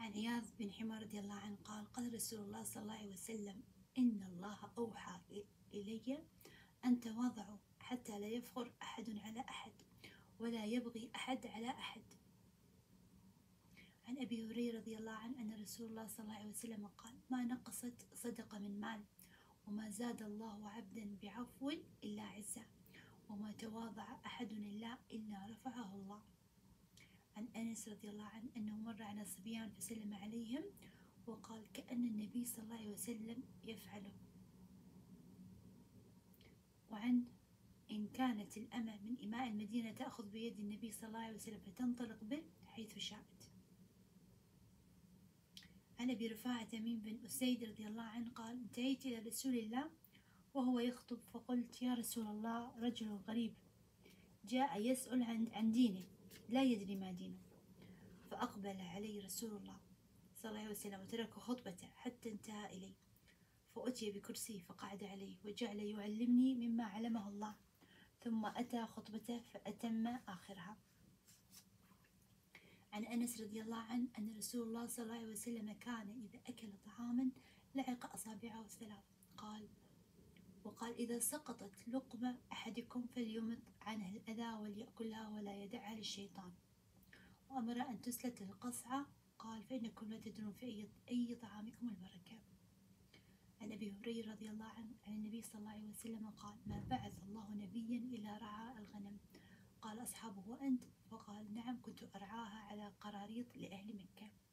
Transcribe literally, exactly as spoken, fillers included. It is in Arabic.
عن عياض بن حمار رضي الله عنه قال قال رسول الله صلى الله عليه وسلم إن الله أوحى إلي أن تواضعوا حتى لا يفخر أحد على أحد ولا يبغي أحد على أحد. عن أبي هريرة رضي الله عنه أن رسول الله صلى الله عليه وسلم قال ما نقصت صدقة من مال وما زاد الله عبدا بعفو إلا عزا وما تواضع أحد لله إلا رفعه الله. عن أنس رضي الله عنه أنه مر على صبيان فسلم عليهم وقال كأن النبي صلى الله عليه وسلم يفعله. وعن إن كانت الأمة من إماء المدينة تأخذ بيد النبي صلى الله عليه وسلم فتنطلق به حيث شاءت. عن أبي رفاعة تميم بن أسيد رضي الله عنه قال انتهيت إلى رسول الله وهو يخطب فقلت يا رسول الله رجل غريب جاء يسأل عن عن دينه لا يدري ما دينه، فأقبل علي رسول الله صلى الله عليه وسلم وترك خطبته حتى انتهى إلي فأتي بكرسي فقعد عليه وجعل يعلمني مما علمه الله ثم أتى خطبته فأتم آخرها. عن أنس رضي الله عنه أن رسول الله صلى الله عليه وسلم كان إذا أكل طعاما لعق أصابعه الثلاث قال وقال إذا سقطت لقمة أحدكم فليمط عنه الأذى وليأكلها ولا يدعها للشيطان. وأمر أن تسلت القصعة قال فإنكم لا تدرون في أي, أي طعامكم البركة. عن أبي هريرة رضي الله عنه عن النبي صلى الله عليه وسلم قال ما بعث الله نبيا إلا رعى الغنم. قال أصحابه وأنت؟ فقال نعم كنت أرعاها على قراريط لأهل مكة.